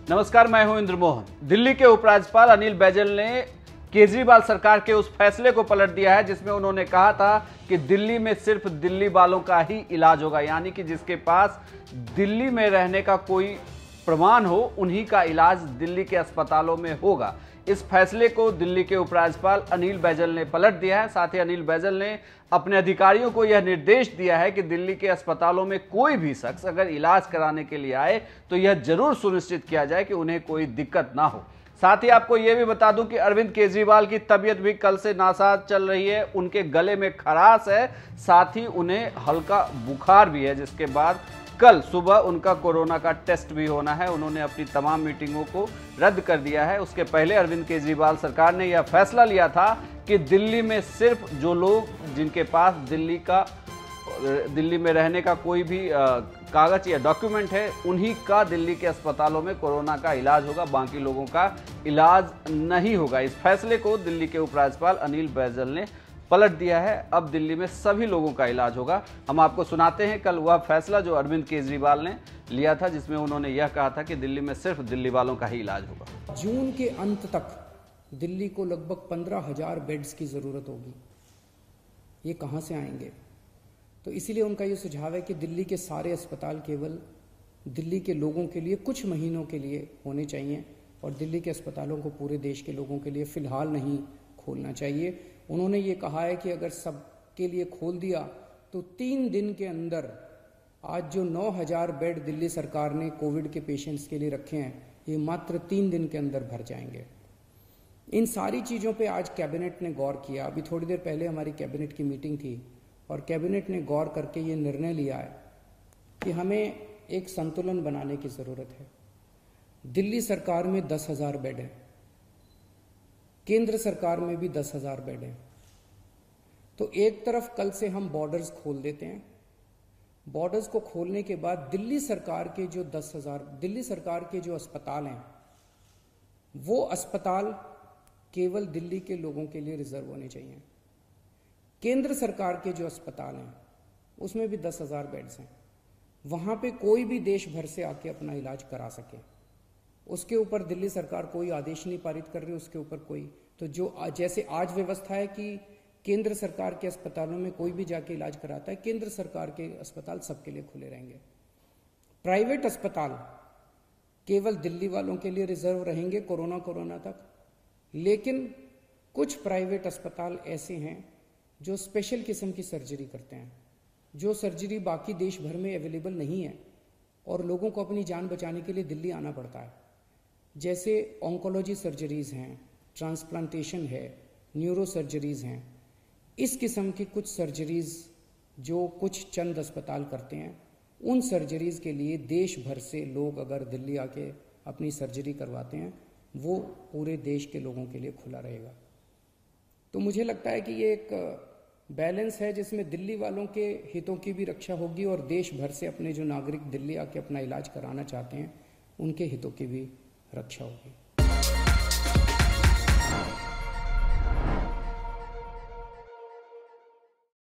नमस्कार, मैं हूं इंद्र मोहन। दिल्ली के उपराज्यपाल अनिल बैजल ने केजरीवाल सरकार के उस फैसले को पलट दिया है जिसमें उन्होंने कहा था कि दिल्ली में सिर्फ दिल्ली वालों का ही इलाज होगा, यानी कि जिसके पास दिल्ली में रहने का कोई प्रमाण हो उन्हीं का इलाज दिल्ली के अस्पतालों में होगा। इस फैसले को दिल्ली के उपराज्यपाल अनिल बैजल ने पलट दिया है। साथ ही अनिल बैजल ने अपने अधिकारियों को यह निर्देश दिया है कि दिल्ली के अस्पतालों में कोई भी शख्स अगर इलाज कराने के लिए आए तो यह जरूर सुनिश्चित किया जाए कि उन्हें कोई दिक्कत ना हो। साथ ही आपको यह भी बता दूं कि अरविंद केजरीवाल की तबीयत भी कल से नासाज चल रही है। उनके गले में खराश है, साथ ही उन्हें हल्का बुखार भी है, जिसके बाद कल सुबह उनका कोरोना का टेस्ट भी होना है। उन्होंने अपनी तमाम मीटिंगों को रद्द कर दिया है। उसके पहले अरविंद केजरीवाल सरकार ने यह फैसला लिया था कि दिल्ली में सिर्फ जो लोग जिनके पास दिल्ली में रहने का कोई भी कागज या डॉक्यूमेंट है उन्हीं का दिल्ली के अस्पतालों में कोरोना का इलाज होगा, बाकी लोगों का इलाज नहीं होगा। इस फैसले को दिल्ली के उपराज्यपाल अनिल बैजल ने पलट दिया है। अब दिल्ली में सभी लोगों का इलाज होगा। हम आपको सुनाते हैं कल वह फैसला जो अरविंद केजरीवाल ने लिया था, जिसमें उन्होंने यह कहा था कि दिल्ली में सिर्फ दिल्ली वालों का ही इलाज होगा। जून के अंत तक दिल्ली को लगभग 15,000 बेड्स की जरूरत होगी। ये कहां से आएंगे? तो इसीलिए उनका ये सुझाव है कि दिल्ली के सारे अस्पताल केवल दिल्ली के लोगों के लिए कुछ महीनों के लिए होने चाहिए और दिल्ली के अस्पतालों को पूरे देश के लोगों के लिए फिलहाल नहीं खोलना चाहिए। उन्होंने ये कहा है कि अगर सबके लिए खोल दिया तो 3 दिन के अंदर आज जो 9,000 बेड दिल्ली सरकार ने कोविड के पेशेंट्स के लिए रखे हैं, ये मात्र 3 दिन के अंदर भर जाएंगे। इन सारी चीज़ों पे आज कैबिनेट ने गौर किया। अभी थोड़ी देर पहले हमारी कैबिनेट की मीटिंग थी और कैबिनेट ने गौर करके ये निर्णय लिया है कि हमें एक संतुलन बनाने की ज़रूरत है। दिल्ली सरकार में 10,000 बेड है, केंद्र सरकार में भी 10,000 बेड है। तो एक तरफ कल से हम बॉर्डर्स खोल देते हैं। बॉर्डर्स को खोलने के बाद दिल्ली सरकार के जो 10,000 दिल्ली सरकार के जो अस्पताल हैं वो अस्पताल केवल दिल्ली के लोगों के लिए रिजर्व होने चाहिए। केंद्र सरकार के जो अस्पताल हैं उसमें भी 10,000 बेड्स हैं। वहां पे कोई भी देश भर से आके अपना इलाज करा सके, उसके ऊपर दिल्ली सरकार कोई आदेश नहीं पारित कर रही, उसके ऊपर कोई तो जो जैसे आज व्यवस्था है कि केंद्र सरकार के अस्पतालों में कोई भी जाके इलाज कराता है, केंद्र सरकार के अस्पताल सबके लिए खुले रहेंगे। प्राइवेट अस्पताल केवल दिल्ली वालों के लिए रिजर्व रहेंगे कोरोना तक। लेकिन कुछ प्राइवेट अस्पताल ऐसे हैं जो स्पेशल किस्म की सर्जरी करते हैं, जो सर्जरी बाकी देश भर में अवेलेबल नहीं है और लोगों को अपनी जान बचाने के लिए दिल्ली आना पड़ता है। जैसे ऑन्कोलॉजी सर्जरीज हैं, ट्रांसप्लांटेशन है, न्यूरो सर्जरीज हैं। इस किस्म की कुछ सर्जरीज जो कुछ चंद अस्पताल करते हैं, उन सर्जरीज के लिए देश भर से लोग अगर दिल्ली आके अपनी सर्जरी करवाते हैं वो पूरे देश के लोगों के लिए खुला रहेगा। तो मुझे लगता है कि ये एक बैलेंस है जिसमें दिल्ली वालों के हितों की भी रक्षा होगी और देश भर से अपने जो नागरिक दिल्ली आके अपना इलाज कराना चाहते हैं उनके हितों की भी रक्षा होगी।